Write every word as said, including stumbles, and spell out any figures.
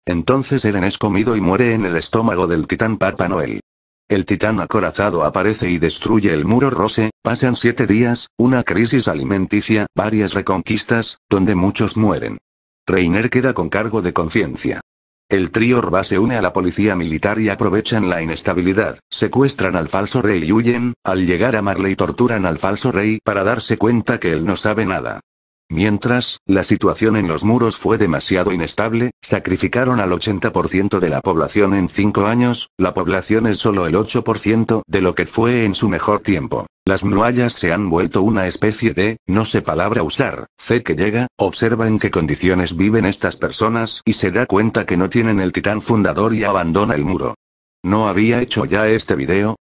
Entonces Eren es comido y muere en el estómago del titán Papá Noel. El titán acorazado aparece y destruye el muro Rose. Pasan siete días, una crisis alimenticia, varias reconquistas, donde muchos mueren. Reiner queda con cargo de conciencia. El trío Orba se une a la policía militar y aprovechan la inestabilidad, secuestran al falso rey y huyen. Al llegar a Marley torturan al falso rey para darse cuenta que él no sabe nada. Mientras, la situación en los muros fue demasiado inestable, sacrificaron al ochenta por ciento de la población en cinco años, la población es solo el ocho por ciento de lo que fue en su mejor tiempo. Las murallas se han vuelto una especie de, no sé palabra usar, C que llega, observa en qué condiciones viven estas personas y se da cuenta que no tienen el titán fundador y abandona el muro. ¿No había hecho ya este video?